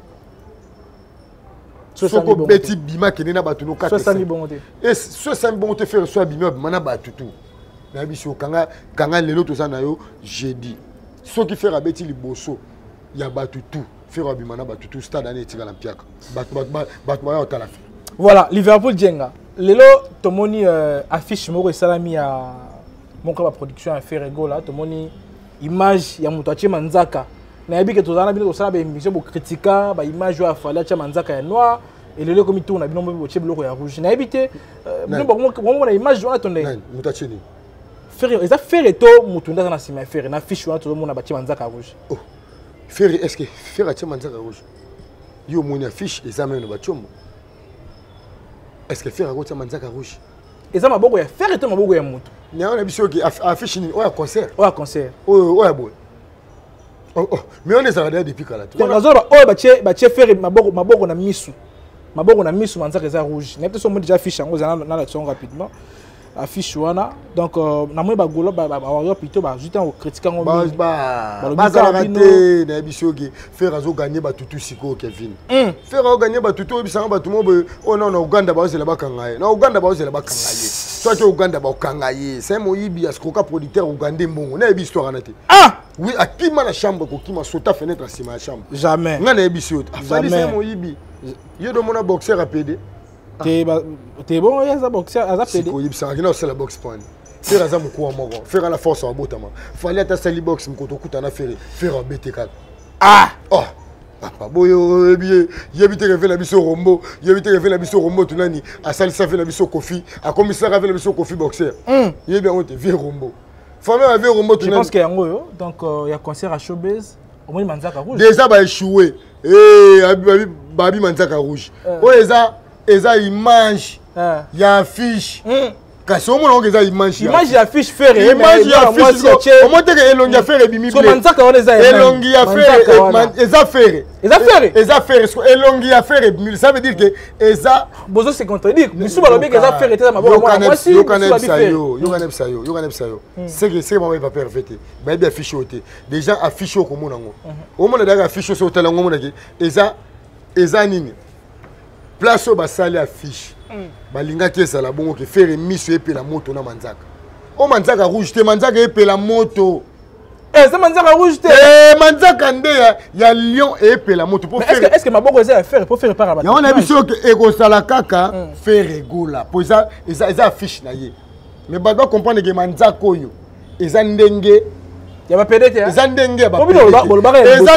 Soko beti bima kene na batuno quatre. soixante bon côté. Et soixante bon côté faire soit bima mana ba tutu. Na biso kanga kanga lelo to sana yo jeudi. Ce qui fait rabeti liboso ya batutu. Faire bima na batutu stade ane tika la mpiaka. Bat bat bat moya otala fait. Voilà, Liverpool Djenga. Lelo tomoni euh, affiche moko esalami ya mon club production a fait rigola tomoni image ya muto atie manzaka na yebi ke tozana bino tosala ba émission bo critica ba image ya fala atie manzaka ya noir et lelo comme tourna bino bo tie biloko ya rouge na yebi te bino ba mo na image wana tonde muto atie ni faire eza faire to muto ndaza na sima faire na affiche wana tozomona ba tie manzaka rouge oh faire est-ce que faire atie manzaka rouge yo moni affiche eza même ba tiomo est-ce que faire atie manzaka rouge eza maboko ya faire to maboko ya muto ni on a biso ki affiche ni o ya concert o ya concert o o ya boy oh oh mais on est arrêté depuis kala to razora o ba tie ba tie faire maboko maboko na misu maboko na misu manzaka eza rouge na peut-être déjà affiche yango za na na son rapidement affiche wana donc na moi ba golo ba ba wa plutôt ba juste en critiquant ngo ba ba ba za raté na biso ki faire azo gagner ba tutu siko Kevin faire azo gagner ba tutu bisanga ba tumo oh non na Uganda ba ozela ba kangaye na Uganda ba ozela ba kangaye soit que Uganda ba kangaye c'est moyibi askoka producteur ougandais mbongo na yebi histoire na te ah oui akima na chambre ko kima sauta fenêtre sima chambre jamais nga na yebi sio afali c'est moyibi yo do mona boxeur a pédé te te bon ya za boxeur a za pédé ko yibisa ngina c'est la box point faire za mko moko faire la force en botama fallait ta sali box mko kuta na faire faire B T quatre ah oh papa boyo bien yebite que fait la biso rombo yebite que fait la biso rombo tunani asali ça fait la biso kofi a commissaire fait la biso kofi boxeur yebi on te vie rombo famille avait rombo tunani je pense que yango yo donc il y a concert à Showbiz au moins manzaka rouge déjà ba échoué eh babi babi manzaka rouge o eza eza image ya affiche kasi omona ngo eza image image ya affiche faire image ya affiche omote ke elongi ya faire bimi so manzaka wana eza elongi ya faire eza faire eza faire eza faire elongi ya faire bimi ça veut dire que eza bozo se contredire bisu balobi ke eza faire te maboko mwana mwasi yo kana bisayo yo kana bisayo yo kana bisayo c'est que c'est maman va pas perfecte ba bi affiche ote déjà affiche ko mona ngo omona daga affiche so tala ngo mona ke eza eza nini place au basali affiche balinga te sala bongo ke faire miso epe la moto na manzaka o manzaka rouge te manzaka epe la moto eh c'est manzaka rouge te eh manzaka nde ya ya lion epe la moto pour faire est-ce que est-ce que maboko eza faire pour faire par abattre on a biso ke ego sala kaka faire regola pour ça eza eza affiche na ye mais ba doit comprendre que manzaka oyo eza ndenge ya ba pédé te eza ndenge ba eza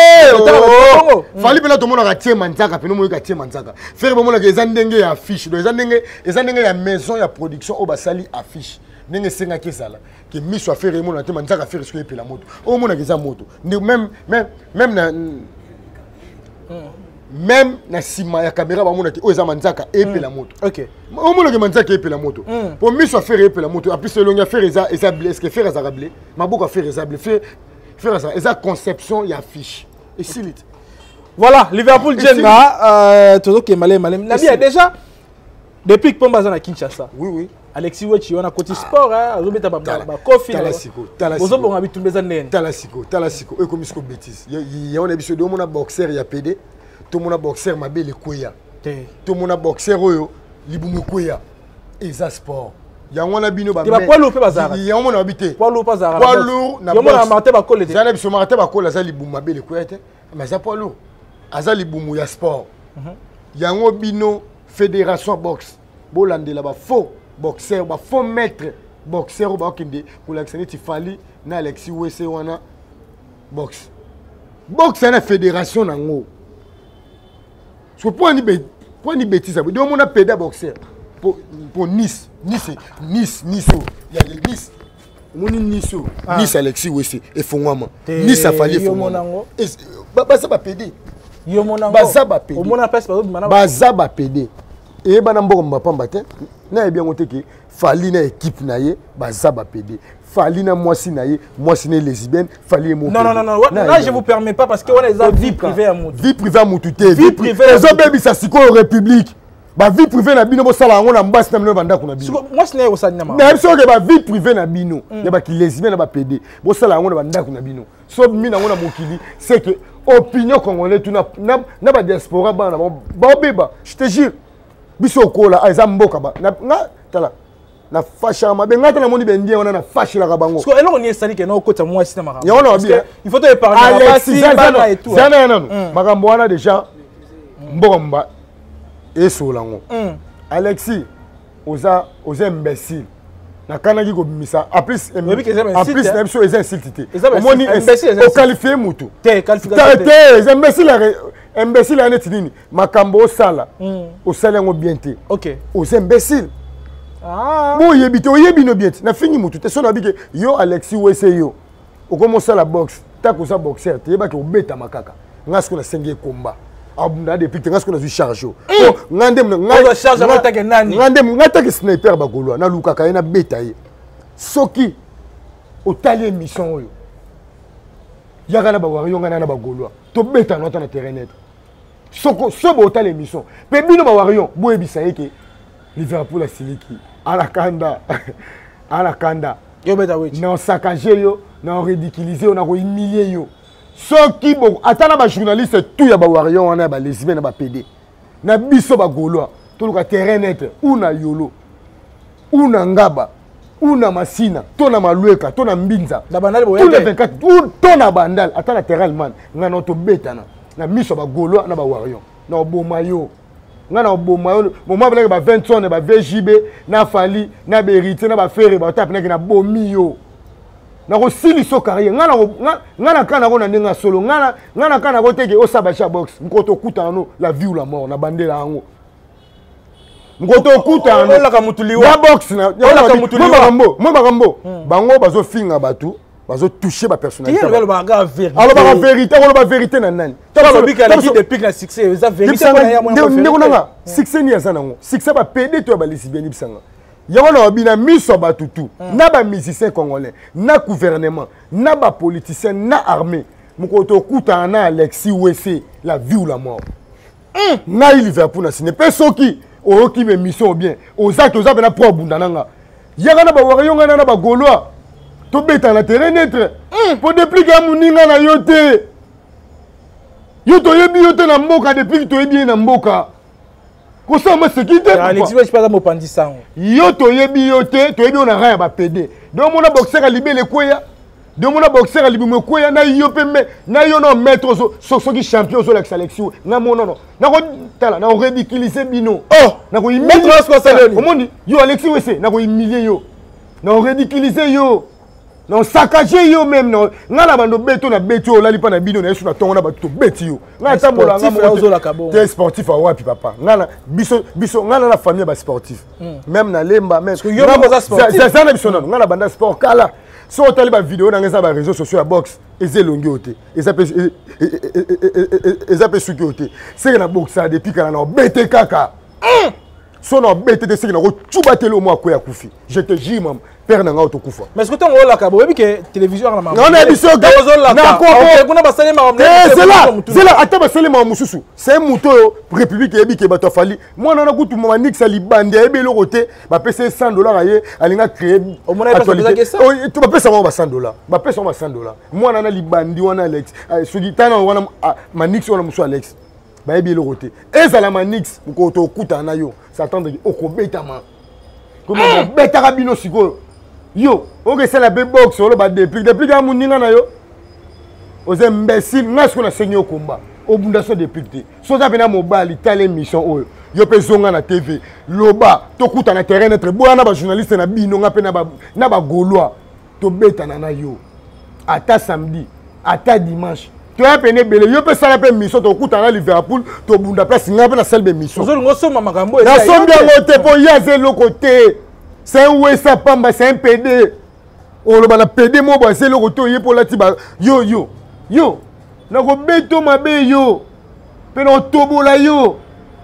ndete fali pena to mona ka tie manzaka pena mo ka tie manzaka faire ba mona ka eza ndenge ya affiche do eza ndenge eza ndenge ya maison ya production o basali affiche ndenge sengaki ezala ke miso affaire emona te manzaka affaire soki epela moto omona ke eza moto même même même na même na nsima ya caméra bamona te oyo eza manzaka epela moto ok omona ke manzaka epela moto po miso affaire epela moto apres elongi affaire eza eza blé est-ce que faire ezaka blé maboko affaire eza blé faire faire eza eza conception ya affiche esili te. Voilà, Liverpool Jenga, toujours qui est malé malé. La bien déjà depuis que Pomba na Kinshasa. Oui oui. Alexis Wechi on a côté sport hein, azobeta ba ba coffee. Talasiko, talasiko. Ozo bonga bitumbeza nene. Talasiko, talasiko. E comme isko bêtise. Il y a on a biso de mona boxeur ya P D, to mona boxeur mabele koya. To mona boxeur oyo libumu koya. Eza sport. Ya on a bino ba. Il va poids lourd pe bazara. Il y a on a habité. Poids lourd bazara. Poids lourd na. Yo mona marté ba coller. Zana biso marté ba coller za libumu mabele koya te. Mais ça poids lourd. Aza libumu ya sport. Yango bino fédération boxe. Bolande là-bas faux boxeur, ba faux maître boxeur ba okinde pour l'accès ti fali na Alexis Wese wana boxe. Boxe na fédération nango. So point ni be point ni bêtise ça. Donc on a pédé boxeur pour pour Nice, Nice, Nice, Nice. Il y a le Nice. Moni Nice. Nice Alexis Wese et Fongwama. Nice a fallu Fongwama. Et ba ça ba pédé. Yo monango bazaba pédé au mona pèse pas mana bazaba pédé et bana mboko mbapamba te na bien ngote ki fali na équipe na ye bazaba pédé fali na mwasi na ye mwasi na lesbienne fali mo non non non non là je vous permets pas parce que on est vie privée à mutu vie privée à mutu te vie privée ezo bebi sa siko république ba vie privée na bino bo sala ngo na mbasi na bino banda kuna bino moi ce n'est au sani na ma na so ke ba vie privée na bino ya ba ki lesbienne na ba pédé bo sala ngo na banda kuna bino so mina ngo na mokili c'est que opinion congolais tout na na ba diaspora ba na ba beba je te jure biso kola aiza mboka ba na tala na fasha ma be ngata na moni bendie wana na fashi la bango parce que eloko ni esali ke na okota moi sina makambo ya wana bien il faut te parler ba si bana et tout zana nanu makambo wana déjà mboka mba esolango Alexis oza oza imbécile na kanaki ko bimisa en plus en plus na biso eza insulté omoni o qualifier mutu te qualification te eza imbécile imbécile ane tinini makambo osala osala ngo bien te OK oza imbécile ah bo yebite oyebino bien na fini mutu te so na bike yo Alexis Wese yo okomosa la boxe ta ko sa boxeur te yeba ke obeta makaka ngasko na senge komba abunda depuis ngasko na zu charge o ngande ngande charge ngata ke nani ngande ngata ke sniper ba golwa na lukaka ina beta ye soki otali émission oyo yaka na ba wari ngana na ba golwa to beta no ta na terrain net soko sobo otali émission pe bino ba wari bo ebisa yeke Liverpool a siliki alakanda alakanda yo beta wechi na saccager yo na ridiculiser yo na ko humilier yo soki bo atana ba journaliste tout ya ba warion wana ba lesbienne na ba P D na biso ba goloa to luka terrain net una yolo una ngaba una masina to na malueka to na mbinza na bandal bo tous les vingt-quatre to na bandal atana terrain man ngana to betana na miso ba goloa na ba warion na boma yo ngana boma yo moment beleke ba vingt tonnes ba V J B na fali na berité na ba fere ba tape na bomi yo na ko sili so carrière ngana ngana kana ko na ndenga solo ngana ngana kana ko teke o sabacha box nkoto kuta no la vie ou la mort na bandela yango nkoto kuta no la kamutuliwa na box na la kamutuliwa makambo mo makambo bango bazo finga batu bazo toucher ba personnalité alors ba ga vérité alors ba vérité ko ba vérité na nani tala lo bika la vie de pic na succès za vérité na ya mo ndeko nanga succès ni azana ngo succès ba P D to ba lesbienne bisanga yango na bina miso batutu na ba musicien congolais na gouvernement na ba politicien na armée mukoto kuta na Alexis Wese la vie ou la mort na Liverpool na sine pe soki o ki be mission bien ozaki ozabe na pro bunda nanga yanga na ba warionga na ba gaulois to beta na terrain net pour dépliquer muninga na yote yo to yebi yote na mboka depuis to yebi na mboka ko sa ma sécurité Alexis Wese pas mo pandisa yo to yebi yote to yebi on a rien ba P D donc mon boxeur a libéré koya donc mon boxeur a libéré koya na yo pembe na yo no mettre so so qui champion so la sélection na mon non na ko tala na ridiculiser bino oh na ko humilier mettre ko saloni comment dit yo Alexis Wese na ko humilier yo na ridiculiser yo non saccagé yo même non ngala bando beto na beto la lipa na bino na yesu na tongo na bato beti yo ngala tambola ngamo te sportif a wapi papa ngala biso biso ngala la famille ba sportif même na lemba même yo ba sportif ça na biso non ngala banda sport kala so tali ba vidéo na ngeza ba réseaux sociaux ya box eze longi ote eza pe eza pe suki ote c'est na box ça depuis kana na bete kaka so na bete de c'est na ko tuba telo mo akoya kufi je te jure mam père na nga otokufa mais est-ce que ton la kabo ebi ke télévision na maman non na biso na ko kuna basale ma c'est là c'est là ata basale ma mususu c'est muto république ebi ke bato fali moi na kutu mama nix ali bande ebi lo côté ba pesa cent dollars aye alinga créer au mona pas ça oh tu ba pesa moi cent dollars ba pesa moi cent dollars moi na li bandi wana Alex sugitana wana manix wana musu Alex ba ebi lo côté ezala manix ko to kuta na yo s'attendre okobeta ma comment beta rabino siko yo oke c'est la box solo ba depuis depuis ka muninga na yo aux imbéciles ngasko na senyo komba obunda so depuis te so za bena mobile tale mission oyo yo pe zonga na T V loba to kuta na terrain être boya na ba journaliste na bino nga pe na ba na ba gaulois to beta na na yo ata samedi ata dimanche to ya pene bele yo pe sala pe mission to kuta na Liverpool to bunda place nga pe na salle be mission zo ngo soma makambo na sombi ngo te po ya zelo côté c'est un Wessa Pamba, c'est un P D. On va P D, moi, c'est le retour pour la tiba. Yo, yo, yo. Na ko beto mabe yo. Pe no tobola yo.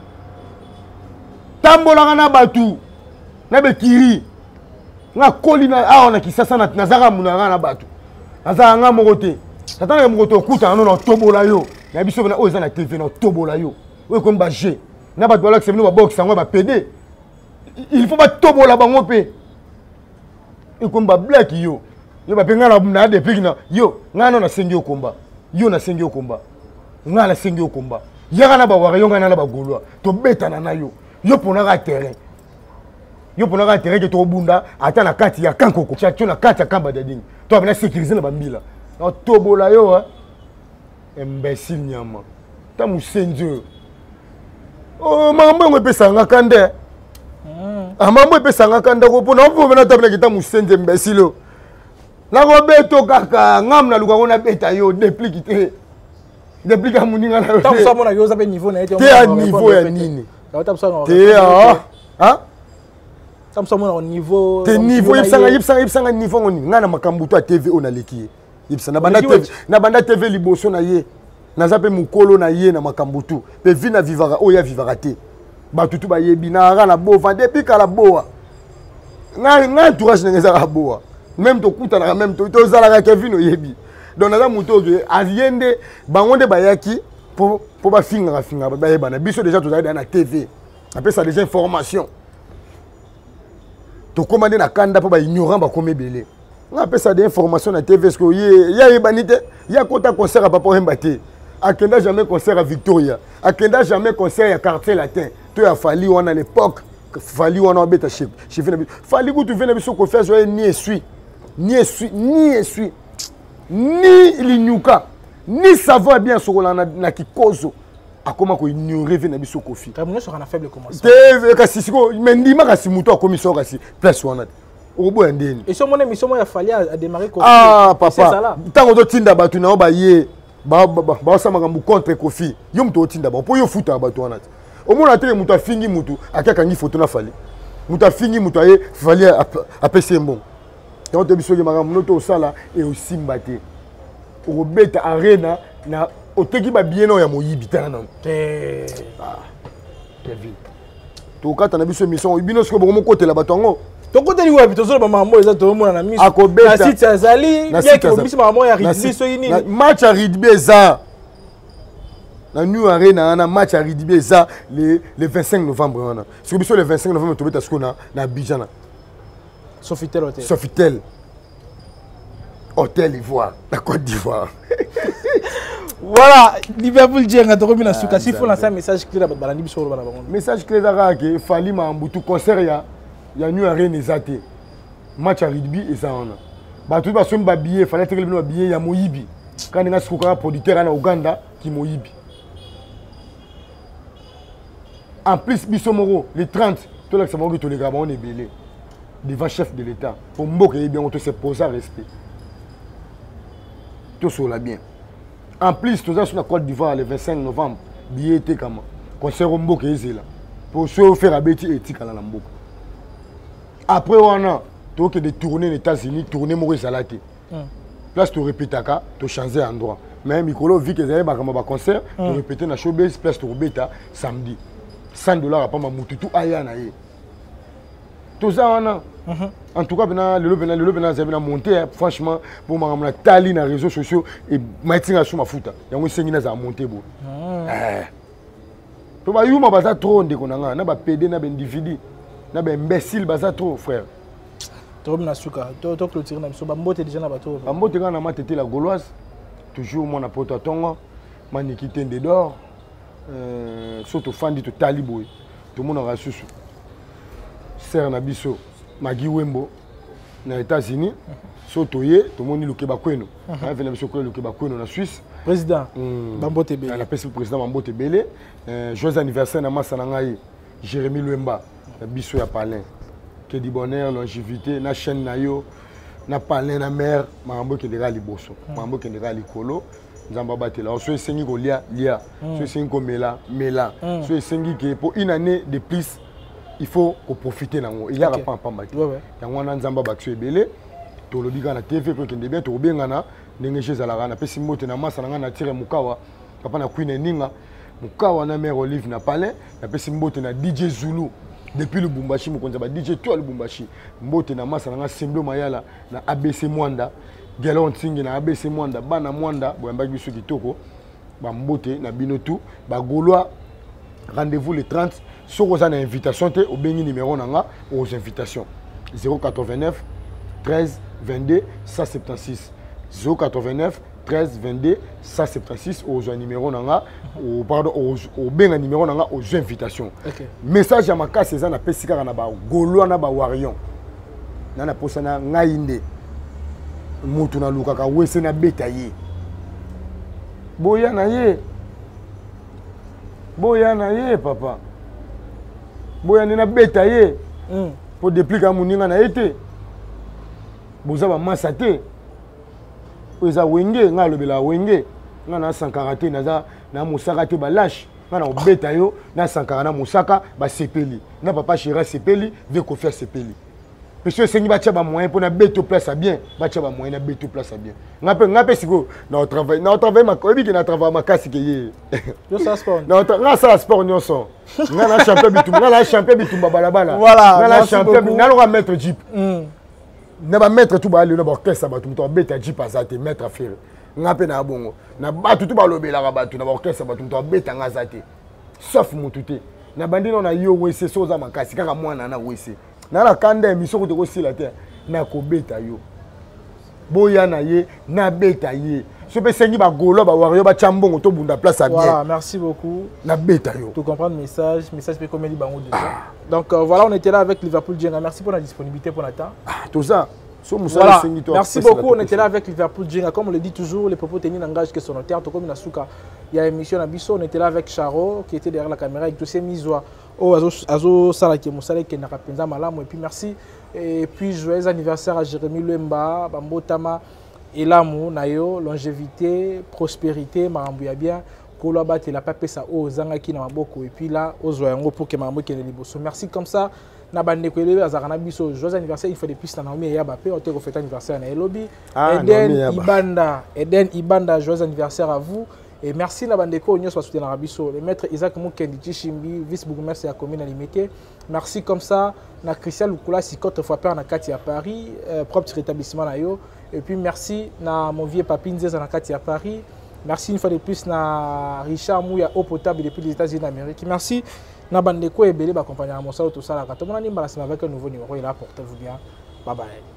Tambola na batu. Na be kiri. Na kolina a on a kisasa na nazara munanga na batu. Nazara nga mokote. Tata mokoto kuta no na tobola yo. Na biso na oza na T V na tobola yo. We ko mba G. Na batu bala que c'est venu ba box ngo ba P D. Il faut pas tobo la bango pe e komba black yo yo ba penga na na de pigna yo ngana na sengi okomba yo na sengi okomba ngana sengi okomba yaka na ba wara yo ngana na ba golwa to betana na yo yo pona ka terrain yo pona ka terrain ke to bunda ata na kati ya kankoko cha na kati ya kamba de ding to ba na sécuriser na bambila na tobo la yo ha imbécile nyama ta musenzo oh mambo ngo pesa ngakande amambo epesanga kanda ko pona mpo na tabla kita musenze imbécile na ko beto kaka ngam na luka kona beta yo déplique te déplique amuninga na yo ta so mona yo za be niveau na ete te a niveau ya nini te ah ah ta so mona au niveau te niveau yipsanga yipsanga yipsanga niveau ngoni ngana makambuto a T V ona leki yipsa na banda T V na banda T V liboso na ye na zape mukolo na ye na makambuto pe vina vivara oya vivara te batutu ba yebi na nga na bova depuis kala boa nga nga entourage ngeza ka boa même to kuta na même to to zala ka Kevin yebi donc na muto ke aziende bangonde bayaki pour pour ba finga ka finga ba yeba na biso déjà to zala na T V après ça des informations to commander na kanda pour ba ignorant ba komebele nga après ça des informations na T V ce que ye ya yebanite ya kota concert à papa Mbate akenda jamais concert à Victoria akenda jamais concert à Quartier Latin. Tu as fallu on à l'époque, fallu on a bêta chef, chef na fallu que tu viennes biso ko faire jouer ni essuie, ni essuie, ni essuie, ni linyuka, ni savoir bien ce qu'on a na kikozo. A comment ko ignorer venir biso kofi. Ta muno sera na faible commencement. Te kasi siko mendima kasi muto a commission kasi place wana. Obo ndeni. Et so mon émission ya fallu a démarrer ko. Ah papa. Tango to tinda batu na ba ye ba ba ba sama kambu contre Kofi. Yo mto tinda ba po yo futa batu wana. Au moins la télé muta fingi mutu akaka ngi photo na fali muta fingi muta ye fali a pese mbon et on te biso ke makamu noto sala et aussi mbate o beta arena na oteki ba bien no ya moyibi tana non te ah Kevin to kata na biso mission ibino siko bomo côté la batongo to côté li wapi to zo ba mambo eza to mona na miso akobeta na site azali bien que biso mambo ya rugby so yini match à rugby eza la New Arena na match à Ridibé ça le le vingt-cinq novembre on a sur le vingt-cinq novembre tu beta skona na Abidjan Sofitel hôtel Sofitel hôtel Ivoire la Côte d'Ivoire. Voilà Liverpool jenga to remina suka si faut lancer un message clair ba balandi biso bana bango message clair dara ke fali ma mbutu concert ya ya New Arena ezate match à rugby et ça on a ba tout ba so mba billet fallait que le billet ya Moyibi quand nga sikoka producteur na Uganda qui Moyibi. En plus, Bissomoro, les trente, tout le monde qui les Gabon est belé devant chef de l'État. Pour Mboka, bien, on se pose à respect. tout cela bien. En plus, tout ça sur la Côte d'Ivoire le vingt-cinq novembre, billet était comme concert au Mboka là. Pour se faire à Betty et Tika la Mboka. Après on a tout que de tourner aux États-Unis, tourner Maurice Salate. Place tu répètes à tu changer endroit. Mais Mikolo vu que vous avez un concert, tu répètes dans showbiz place tu bêta samedi. cent dollars à pas ma mututu aya na ye. Tout ça on a. En tout cas, le le le le monté franchement pour ma tali na réseaux sociaux et maintenant sur ma fouta. Il y a un signe na monté bo. Eh. To ba yuma baza trop ndeko na nga na ba pédé na ba individu na ba imbécile baza trop frère. Trop na suka. To to clôturer na biso ba mbote déjà na bato. Ba mbote nga na matete la gauloise. Toujours mon apôtre tongo maniki tende d'or. Euh surtout fandi to taliboy. Tout le monde aura susu. Ser na biso Magi Wembo na États-Unis. Sotoye tout le monde le Kebakweno. Na vena biso ko le Kebakweno na Suisse. Président Bambote Belé. On appelle le président Bambote Belé. Joyeux anniversaire na massa na ngai Jérémy Luemba na biso ya Palin. Que du bonheur, longévité, na chaîne na yo, na Palin na mère, mambo ke dira liboso, mambo ke dira likolo, nzamba batela. So esengi ko lia lia, so esengi ko mela mela, so esengi ke pour une année de plus, il faut qu'on profite nango. Il y a pas pas batela. Yango na nzamba bakso ebele, to lobi kana T V ko kende bien to bengana, ndenge chez alaka na pesi mote na masa na na tire mukawa, papa na Queen Ninga, mukawa na mère Olive na Palin, na pesi mote na D J Zulu. Depuis le Bumbashi, je suis D J toi le Bumbashi. Mbote na masa na Semblo Mayala na A B C Mwanda. Gelon Tingi na A B C Mwanda, Bana Mwanda, Boyamba Biso Kitoko. Ba Mbote na Binotu, ba Gaulois. Rendez-vous le trente. Sur aux invitations, au béni numéro nanga aux invitations. zéro quatre-vingt-neuf treize vingt-deux cent soixante-seize. zéro quatre-vingt-neuf treize vingt-deux cent soixante-seize aux numéros nanga au pardon au benga numéro nanga aux invitations. Okay. Message à ma casse c'est ça na pesika na ba Gaulois na ba Warion. Na na posana ngainde. Mutu na lukaka wese na betaye. Boya na ye. Boya na ye papa. Boya na betaye. Mm. Pour dépliquer muninga na été. Boza ba masate. Oza wenge nga lobela wenge nga na sankara te naza na musaka te ba lâche nga na obeta yo na sankara na musaka ba sepeli na papa Chira sepeli veut ko faire sepeli monsieur sengi ba tia ba moyen pour na beto place bien ba tia ba moyen na beto place bien nga pe nga pe siko na travail na travail ma ko bi na travail ma kasi ke ye yo ça sport na nga ça sport nyonso nga na champion bitum nga na champion bitum bala bala voilà nga na champion na lo mettre jeep ne ba mettre tout ba le ba orchestre ba tout to beta jeep azate mettre à faire nga pe na bongo na ba tout ba lobela ka ba tout na ba orchestre ba tout to beta nga azate sauf mututé na bandi na yo wese soza makasi kaka mwana na wese na la kanda émission ko to sila te na ko beta yo boya na ye na beta ye so pe sengi ba golo ba wario ba chambongo to bunda place à bien. Voilà, merci beaucoup. Na beta yo. Tu comprends le message, message pe comme dit bango déjà. Ah. Donc euh, voilà, on était là avec Liverpool Djenga. Merci pour la disponibilité pour Nathan. Ah, tout ça. Voilà. Merci beaucoup, on était là avec Liverpool Djenga. Comme on le dit toujours, les propos tenus n'engagent que son notaire. Tout comme Inasuka, il y a une émission à Bisso, on était là avec Charo qui était derrière la caméra avec tous ces misois. Oh, Azo Salaki Moussale qui n'a pas pensé malam. Et puis merci. Et puis joyeux anniversaire à Jérémy Luemba, Bambo Tama. Et l'amour, nayo, longévité, prospérité, marambouya bien, koloba te la pape sa o zanga ki na maboko et puis là aux oyango pour que maman kene liboso. Merci comme ça. Na bande ko elewe azarana biso joyeux anniversaire il faut des pistes na Naomi ya bape on te refait anniversaire na Elobi. Eden Ibanda, Eden Ibanda joyeux anniversaire à vous et merci na bande ko nyos soutenir na biso. Le maître Isaac Mukendi Chimbi, vice bourgmestre de la commune limitée. Merci comme ça na Christian Lukula Sikote fois père na Kati à Paris, euh, propre rétablissement na yo. Et puis merci à mon vieux papine Zé Zanakati à Paris. Merci une fois de plus à Richard Mouya Eau Potable depuis les États-Unis d'Amérique. Merci à Bandeko et Bélé, accompagné à mon salut tout ça. Tout le monde a dit avec un nouveau numéro. Il a portez-vous bien. Bye bye.